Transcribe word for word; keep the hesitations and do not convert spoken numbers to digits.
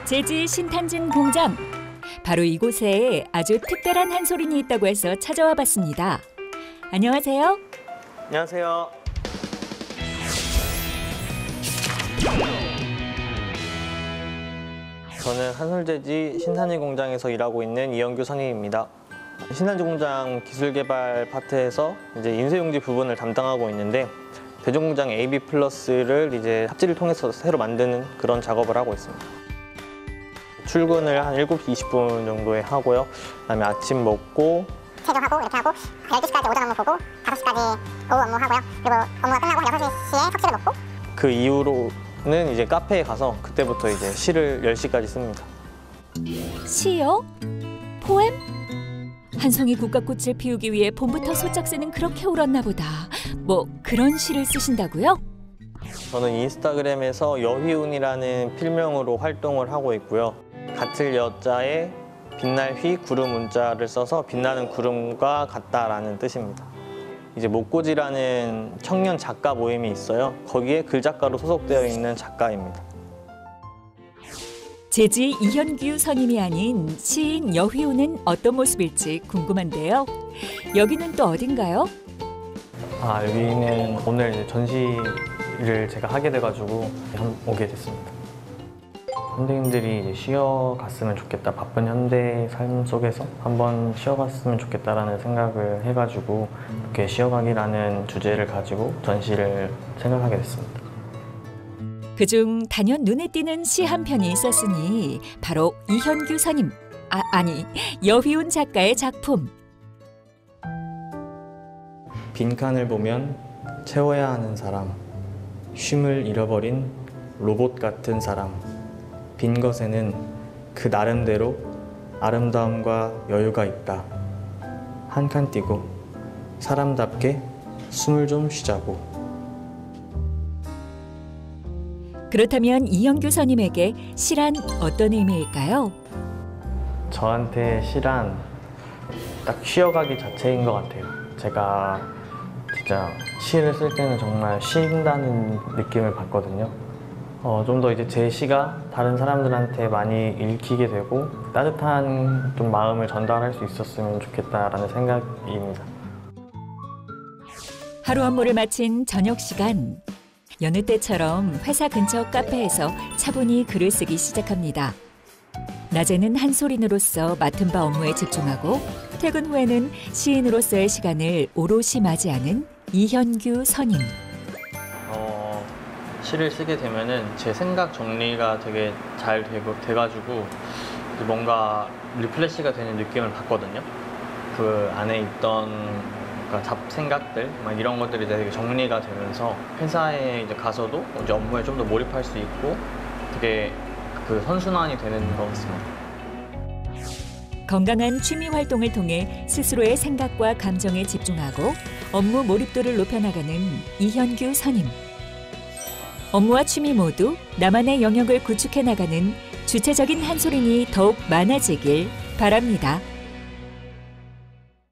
제지 신탄진 공장. 바로 이곳에 아주 특별한 한소린이 있다고 해서 찾아와 봤습니다. 안녕하세요. 안녕하세요. 저는 한솔제지 신탄진 공장에서 일하고 있는 이영규 선임입니다. 신탄진 공장 기술개발 파트에서 이제 인쇄용지 부분을 담당하고 있는데 대종공장 에이비 플러스를 이제 합지를 통해서 새로 만드는 그런 작업을 하고 있습니다. 출근을 한 일곱 시 이십 분 정도에 하고요. 그다음에 아침 먹고 체조하고 이렇게 하고 열두 시까지 오전 업무 보고 다섯 시까지 오후 업무 하고요. 그리고 업무가 끝나고 여섯 시에 석시를 먹고 그 이후로는 이제 카페에 가서 그때부터 이제 시를 열 시까지 씁니다. 시요? 포엠? 한송이 국화꽃을 피우기 위해 봄부터 소짝새는 그렇게 울었나 보다. 뭐 그런 시를 쓰신다고요? 저는 인스타그램에서 여휘운이라는 필명으로 활동을 하고 있고요. 같을 여자에 빛날 휘 구름 운자를 써서 빛나는 구름과 같다라는 뜻입니다. 이제 목고지라는 청년 작가 모임이 있어요. 거기에 글작가로 소속되어 있는 작가입니다. 제지 이현규 선임이 아닌 시인 여휘운은 어떤 모습일지 궁금한데요. 여기는 또 어딘가요? 아, 여기는 오늘 전시를 제가 하게 돼가지고 오게 됐습니다. 현대인들이 이제 쉬어갔으면 좋겠다, 바쁜 현대 삶 속에서 한번 쉬어갔으면 좋겠다라는 생각을 해가지고 이렇게 쉬어가기라는 주제를 가지고 전시를 생각하게 됐습니다. 그중 단연 눈에 띄는 시 한 편이 있었으니 바로 이현규 선임, 아, 아니 여휘운 작가의 작품. 빈칸을 보면 채워야 하는 사람, 쉼을 잃어버린 로봇 같은 사람, 빈 것에는 그 나름대로 아름다움과 여유가 있다. 한 칸 띄고 사람답게 숨을 좀 쉬자고. 그렇다면 이영규 선임에게 시란 어떤 의미일까요? 저한테 시란 딱 쉬어가기 자체인 것 같아요. 제가 진짜 시를 쓸 때는 정말 쉰다는 느낌을 받거든요. 어, 좀 더 이제 제 시가 다른 사람들한테 많이 읽히게 되고 따뜻한 좀 마음을 전달할 수 있었으면 좋겠다라는 생각입니다. 하루 업무를 마친 저녁 시간. 여느 때처럼 회사 근처 카페에서 차분히 글을 쓰기 시작합니다. 낮에는 한소린으로서 맡은 바 업무에 집중하고 퇴근 후에는 시인으로서의 시간을 오롯이 맞이하는 이현규 선임. 어, 시를 쓰게 되면은 제 생각 정리가 되게 잘 되고, 돼가지고 뭔가 리플레시가 되는 느낌을 받거든요. 그 안에 있던 그러니까 잡생각들 막 이런 것들이 되게 정리가 되면서 회사에 이제 가서도 이제 업무에 좀 더 몰입할 수 있고 되게 그 선순환이 되는 것 같습니다. 건강한 취미 활동을 통해 스스로의 생각과 감정에 집중하고 업무 몰입도를 높여나가는 이현규 선임. 업무와 취미 모두 나만의 영역을 구축해 나가는 주체적인 한소린이 더욱 많아지길 바랍니다.